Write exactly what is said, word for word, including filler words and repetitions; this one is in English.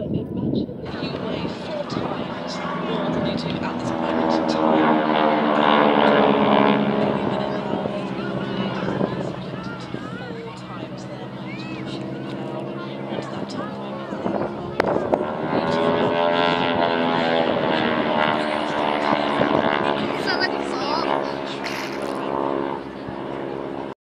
You weigh four times more than you do at this moment in time. And any minute now, these gladiators are being subjected to four times their weight, pushing them down onto that top